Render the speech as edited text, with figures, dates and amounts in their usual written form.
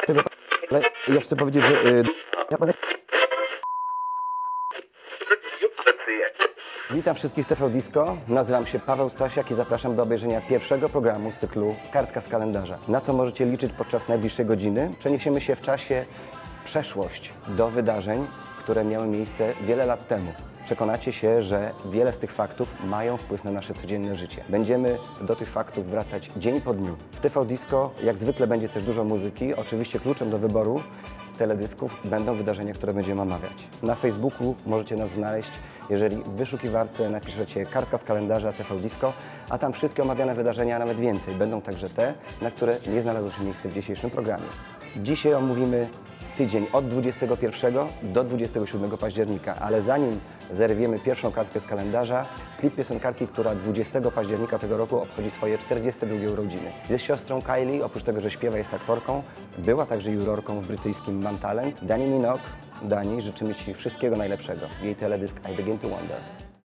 tego, ale ja chcę powiedzieć, że... Witam wszystkich TV Disco, nazywam się Paweł Stasiak i zapraszam do obejrzenia pierwszego programu z cyklu Kartka z kalendarza. Na co możecie liczyć podczas najbliższej godziny? Przeniesiemy się w czasie w przeszłość do wydarzeń, które miały miejsce wiele lat temu. Przekonacie się, że wiele z tych faktów mają wpływ na nasze codzienne życie. Będziemy do tych faktów wracać dzień po dniu. W TV Disco jak zwykle będzie też dużo muzyki. Oczywiście kluczem do wyboru teledysków będą wydarzenia, które będziemy omawiać. Na Facebooku możecie nas znaleźć, jeżeli w wyszukiwarce napiszecie Kartka z kalendarza TV Disco, a tam wszystkie omawiane wydarzenia, a nawet więcej. Będą także te, na które nie znalazło się miejsce w dzisiejszym programie. Dzisiaj omówimy tydzień od 21 do 27 października, ale zanim zerwiemy pierwszą kartkę z kalendarza, klip piosenkarki, która 20 października tego roku obchodzi swoje 42 urodziny. Jest siostrą Kylie, oprócz tego, że śpiewa, jest aktorką, była także jurorką w brytyjskim Mam Talent. Dani Minogue. Dani, życzymy Ci wszystkiego najlepszego. Jej teledysk I Begin to Wonder.